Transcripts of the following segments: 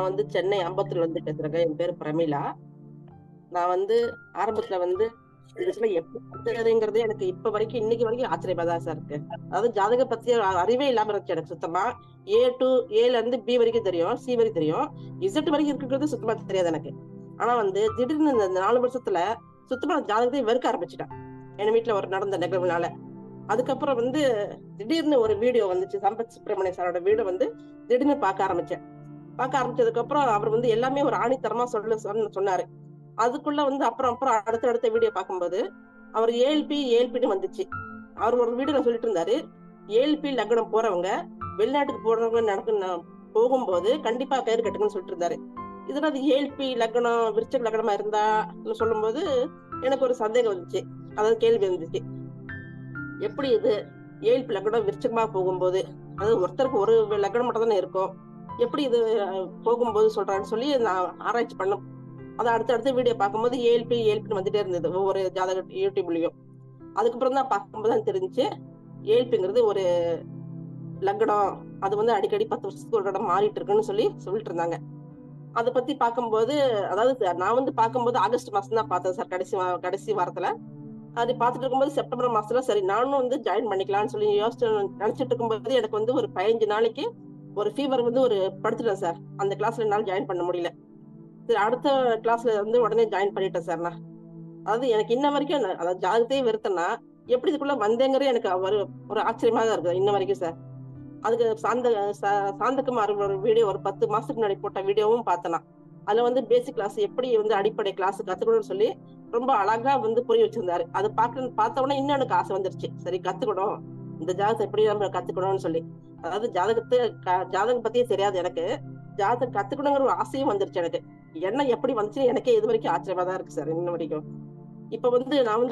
நான் சென்னை அம்பத்தூர்ல பேசுறேங்க. என் பேரு பிரமிளா. நான் ஆரம்பத்துல இந்த விஷயம் எப்படி வந்ததுங்கிறதே எனக்கு இப்ப வரைக்கும் இன்னைக்கு வரைக்கும் ஆச்சரியமா தான் சார் இருக்கு. அதாவது ஜாதக பத்தி அறிவே இல்லாம இருந்துச்சு எனக்கு சுத்தமா. ஏல இருந்து பி வரைக்கும் தெரியும், சி வரைக்கும் தெரியும். இசட் வரைக்கும் இருக்கிறது சுத்தமா தெரியாது எனக்கு. ஆனா திடீர்னு இந்த 4 வருஷத்துல சுத்தமா ஜாதகத்தை வெறுக்க ஆரம்பிச்சுட்டேன். என் வீட்டுல ஒரு நடந்த நிகழ்வுனால. அதுக்கப்புறம் திடீர்னு ஒரு வீடியோ வந்துச்சு. சம்பத் சுப்பிரமணிய சாரோட வீடியோ திடீர்னு பார்க்க ஆரம்பிச்சேன். பார்க்க ஆரம்பிச்சதுக்கு அப்புறம் அவர் எல்லாமே ஒரு ஆணித்தரமா சொன்னாரு. அதுக்குள்ள அப்புறம் அப்புறம் அடுத்த வீடியோ பார்க்கும்போது அவர் ஏஎல்பின்னு வந்துச்சு. அவர் ஒரு வீடியோல சொல்லிட்டு இருந்தாரு, ஏஎல்பி லக்னம் போறவங்க வெளிநாட்டுக்கு போறவங்க போகும்போது கண்டிப்பா பேர் கட்டுங்கன்னு சொல்லிட்டு இருந்தாரு. இதுல அது ஏஎல்பி லக்னம் விருச்சக லக்னமா இருந்தா சொல்லும் போது எனக்கு ஒரு சந்தேகம் வந்துச்சு. அதாவது கேள்வி வந்துச்சு, எப்படி இது ஏஎல்பி லக்னம் விருச்சகமா போகும்போது, அதாவது ஒருத்தருக்கு ஒரு லக்னம் மட்டும் தானே இருக்கும், எப்படி இது போகும்போது சொல்றான்னு சொல்லி நான் ஆராய்ச்சி பண்ண. அதை அடுத்த வீடியோ பார்க்கும்போது ஏஎல்பின்னு வந்துட்டே இருந்தது ஒவ்வொரு ஜாதக யூடியூப்லயும். அதுக்கப்புறம் தான் பார்க்கும்போது தான் தெரிஞ்சு ஏஎல்பிங்கிறது ஒரு லக்னம். அது அடிக்கடி 10 வருஷத்துக்கு ஒரு இடம் மாறிட்டு இருக்குன்னு சொல்லிட்டு இருந்தாங்க. அதை பத்தி பார்க்கும்போது, அதாவது நான் பார்க்கும்போது ஆகஸ்ட் மாசம் தான் பார்த்தேன் சார். கடைசி வாரத்துல அது பார்த்துட்டு இருக்கும்போது செப்டம்பர் மாசத்துல சரி நானும் ஜாயின் பண்ணிக்கலாம்னு சொல்லி நினைச்சிட்டு இருக்கும்போது எனக்கு ஒரு 15 நாளைக்கு ஒரு ஃபீவர் ஒரு படுத்துட்டேன் சார். அந்த கிளாஸ்ல என்னால ஜாயின் பண்ண முடியல. அடுத்த கிளாஸ்ல உடனே ஜாயின் பண்ணிட்டேன் சார். நான் அதாவது எனக்கு இன்ன வரைக்கும் அதாவது ஜாதகத்தையே வெறுத்தேன்னா எப்படி இதுக்குள்ள வந்தேங்கிறது எனக்கு ஒரு ஆச்சரியமா தான் இருக்கு இன்ன வரைக்கும் சார். அதுக்கு சாந்தகுமார் ஒரு வீடியோ ஒரு 10 மாசத்துக்கு முன்னாடி போட்ட வீடியோவும் பார்த்தேன். அதுல பேசிக் கிளாஸ் எப்படி அடிப்படை கிளாஸ் கத்துக்கணும்னு சொல்லி ரொம்ப அழகா புரிய வச்சிருந்தாரு. அது பார்த்த உடனே இன்னும் எனக்கு ஆசை வந்துருச்சு, சரி கத்துக்கணும், இந்த ஜாதகத்தை எப்படி நம்ம கத்துக்கணும்னு சொல்லி. அதாவது ஜாதகம் பத்தியே தெரியாது எனக்கு, ஜாதகம் கத்துக்கணுங்கிற ஒரு ஆசையும் வந்துருச்சு எனக்கு. என்ன எப்படி வந்துச்சு எனக்கே இது வரைக்கும் ஆச்சரியமா தான் இருக்கு சார் இன்ன வரைக்கும். இப்ப நான்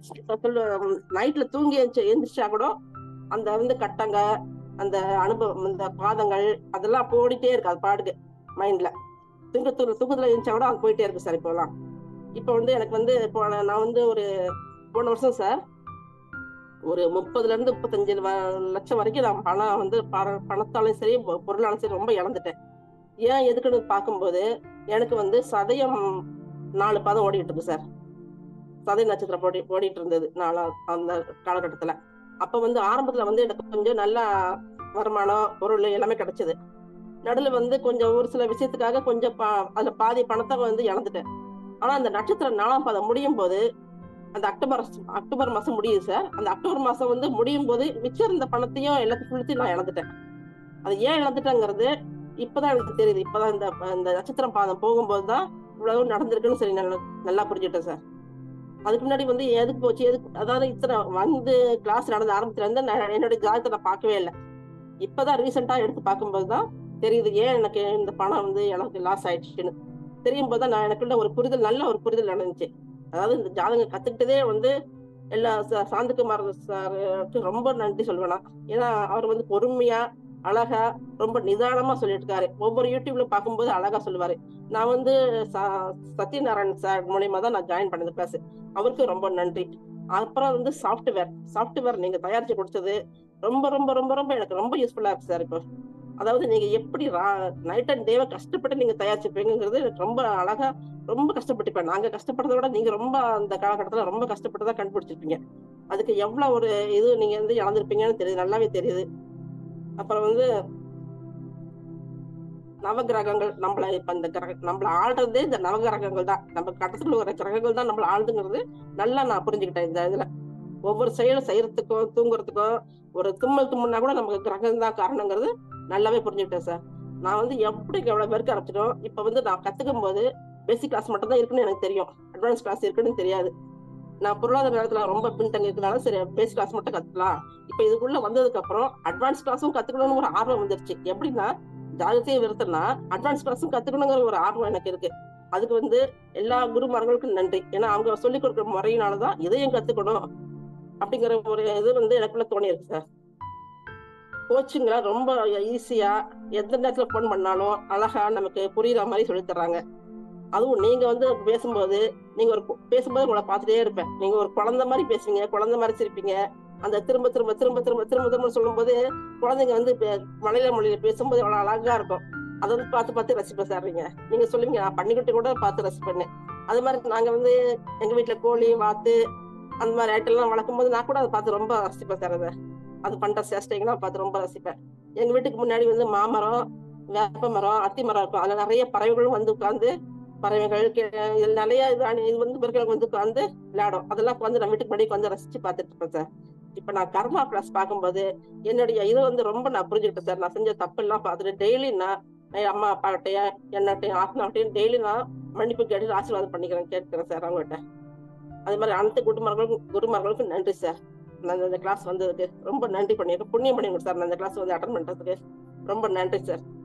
நைட்ல தூங்கி எழுந்திரிச்சா கூட அந்த கட்டங்க, அந்த அனுபவம், இந்த பாதங்கள் அதெல்லாம் போடிட்டே இருக்கு. அது பாடுக்கு மைண்ட்ல தூக்கத்துல எழுந்திரிச்சா கூட அது போயிட்டே இருக்கு சார். இப்பெல்லாம் இப்ப எனக்கு இப்போ நான் ஒரு போன வருஷம் சார் ஒரு 30 இருந்து 35 லட்சம் வரைக்கும் நான் பணத்தாலும் சரி பொருளாலும் சரி ரொம்ப இழந்துட்டேன். ஏன் எதுக்குன்னு பார்க்கும்போது எனக்கு சதயம் 4 பாதம் ஓடிட்டு இருக்கு சார். சதய நட்சத்திரம் ஓடிட்டு இருந்தது அந்த காலகட்டத்துல. அப்ப ஆரம்பத்துல எனக்கு கொஞ்சம் நல்லா வருமானம் பொருள் எல்லாமே கிடைச்சது. நடுல கொஞ்சம் ஒரு சில விஷயத்துக்காக கொஞ்சம் அதுல பாதி பணத்தை இழந்துட்டேன். ஆனா அந்த நட்சத்திரம் 4ஆம் பாதம் முடியும் போது அந்த அக்டோபர் மாசம் முடியுது சார். அந்த அக்டோபர் மாசம் முடியும் போது மிச்சம் இருந்த பணத்தையும் எல்லாத்தையும் நான் இழந்துட்டேன். அது ஏன் இழந்துட்டேங்கிறது இப்பதான் எனக்கு தெரியுது. இப்பதான் இந்த நட்சத்திரம் பாதம் போகும்போதுதான் இவ்வளவு நடந்திருக்குன்னு சரி நல்லா புரிஞ்சுட்டேன் சார். அதுக்கு முன்னாடி எதுக்கு போச்சு அதாவது இத்தனை கிளாஸ் நடந்த ஆரம்பத்துல இருந்து என்னுடைய ஜாதகத்தை நான் பார்க்கவே இல்லை. இப்பதான் ரீசெண்டா எடுத்து பார்க்கும்போதுதான் தெரியுது ஏன் எனக்கு இந்த பணம் எனக்கு லாஸ் ஆயிடுச்சுன்னு. தெரியும் போதுதான் நான் எனக்குள்ள ஒரு புரிதல், நல்ல ஒரு புரிதல் நடந்துச்சு. அதாவது இந்த ஜாதகம் கத்துக்கிட்டதே எல்லா சாந்தகுமார் சாருக்கு ரொம்ப நன்றி சொல்வேனா. ஏன்னா அவர் பொறுமையா அழகா ரொம்ப நிதானமா சொல்லிட்டு இருக்காரு. ஒவ்வொரு யூடியூப்ல பார்க்கும்போது அழகா சொல்லுவாரு. நான் சத்யநாராயண் சார் மூலியமா தான் நான் ஜாயின் பண்ணது கிளாஸ். அவருக்கு ரொம்ப நன்றி. அப்புறம் சாஃப்ட்வேர் நீங்க தயாரிச்சு கொடுத்தது ரொம்ப ரொம்ப ரொம்ப ரொம்ப எனக்கு ரொம்ப யூஸ்ஃபுல்லா இருக்கு சார். இப்போ அதாவது நீங்க எப்படி நைட் அண்ட் டேவை கஷ்டப்பட்டு நீங்க தயாரிச்சுப்பீங்கிறது எனக்கு ரொம்ப அழகா, ரொம்ப கஷ்டப்பட்டுப்பேன். நாங்க கஷ்டப்படுறத விட நீங்க ரொம்ப அந்த காலகட்டத்துல ரொம்ப கஷ்டப்பட்டுதான் கண்டுபிடிச்சிருப்பீங்க. அதுக்கு எவ்வளவு ஒரு இது நீங்க இழந்திருப்பீங்கன்னு தெரியுது, நல்லாவே தெரியுது. அப்புறம் நவகிரகங்கள் நம்மள ஆள்றதே இந்த நவகிரகங்கள் தான். நம்ம கட்டத்துல வர கிரகங்கள் தான் நம்மள ஆளுதுங்கிறது நல்லா நான் புரிஞ்சுக்கிட்டேன். இந்த இதுல ஒவ்வொரு செயலும் செய்யறதுக்கும் தூங்குறதுக்கும் ஒரு தும்முனா கூட நமக்கு கிரகம் தான் காரணங்கிறது நல்லாவே புரிஞ்சுக்கிட்டேன் சார். நான் எப்படி எவ்வளவு பேருக்கு ஆரம்பிச்சிடும். இப்ப நான் கத்துக்கும் போது பேசிக் கிளாஸ் மட்டும் தான் இருக்குன்னு எனக்கு தெரியும், அட்வான்ஸ் கிளாஸ் இருக்குன்னு தெரியாது. நான் பொருளாதார நேரத்துல ரொம்ப பின்தங்கி இருக்கனால சரி பேசிக் கிளாஸ் மட்டும் கத்துக்கலாம். இப்ப இதுக்குள்ள வந்ததுக்கு அப்புறம் அட்வான்ஸ் கிளாஸும் கத்துக்கணும்னு ஒரு ஆர்வம் வந்துருச்சு. எப்படின்னா ஜாதகத்தையே வெறுத்தனா அட்வான்ஸ் கிளாஸும் கத்துக்கணுங்கிற ஒரு ஆர்வம் எனக்கு இருக்கு. அதுக்கு எல்லா குருமார்களுக்கும் நன்றி. ஏன்னா அவங்க சொல்லிக் கொடுக்குற முறையினாலதான் இதையும் கத்துக்கணும் அப்படிங்கிற ஒரு இது எனக்குள்ள தோணி இருக்கு சார். கோச்சிங்களா ரொம்ப ஈஸியா எந்த நேரத்துல போன் பண்ணாலும் அழகா நமக்கு புரியுற மாதிரி சொல்லி தர்றாங்க. அதுவும் நீங்க பேசும்போது பேசும்போது உங்களை பார்த்துட்டே இருப்பேன். நீங்க ஒரு குழந்தை மாதிரி பேசுவீங்க, குழந்தை மாதிரி சிரிப்பீங்க. அந்த திரும்ப திரும்ப திரும்ப திரும்ப திரும்ப திரும்ப சொல்லும் போது குழந்தைங்க மலையாள மொழியில பேசும்போது அவ்வளவு அழகா இருக்கும். அதை வந்து பார்த்து பார்த்து ரசிப்பேன் சார். நீங்க சொல்லுவீங்க நான் பண்ணிக்கிட்டு கூட பார்த்து ரசிப்பேன்னு. அது மாதிரி நாங்க வந்து எங்க வீட்டுல கோழி வாத்து அந்த மாதிரி ஐட்டம் எல்லாம் வளர்க்கும் போது நான் கூட அதை பார்த்து ரொம்ப ரசிப்பேன் சார். அது பண்ற சேஷ்டைங்கெல்லாம் பார்த்து ரொம்ப ரசிப்பேன். எங்க வீட்டுக்கு முன்னாடி வந்து மாமரம், வேப்ப மரம், அத்தி மரம் இருக்கும். அதுல நிறைய பறவைகளும் வந்து உட்கார்ந்து பறவைகள் இதுல நிறைய இது வந்து பிறகு வந்து உட்காந்து விளையாடும். அதெல்லாம் வந்து நம்ம வீட்டுக்கு முன்னாடி கொஞ்சம் ரசிச்சு பார்த்துட்டு இருப்பேன் சார். இப்ப நான் கர்மா கிளாஸ் பார்க்கும்போது என்னுடைய இது வந்து ரொம்ப நான் புரிஞ்சுக்கிட்டேன் சார். நான் செஞ்ச தப்பு எல்லாம் பார்த்துட்டு டெய்லி நான் அம்மா அப்பாட்டையும் என்னட்டையும் ஆத்மாட்டையும் டெய்லி நான் மன்னிப்பு கேட்டு ஆசீர்வாதம் கேட்கிறேன் சார் அவங்ககிட்ட. அது மாதிரி அனைத்து குருமார்களுக்கும் நன்றி சார். நான் இந்த கிளாஸ் வந்ததுக்கு ரொம்ப நன்றி பண்ணிடுறேன். புண்ணியம் பண்ணிடுங்க சார். நான் இந்த கிளாஸ் வந்து அட்டன் பண்றதுக்கு ரொம்ப நன்றி சார்.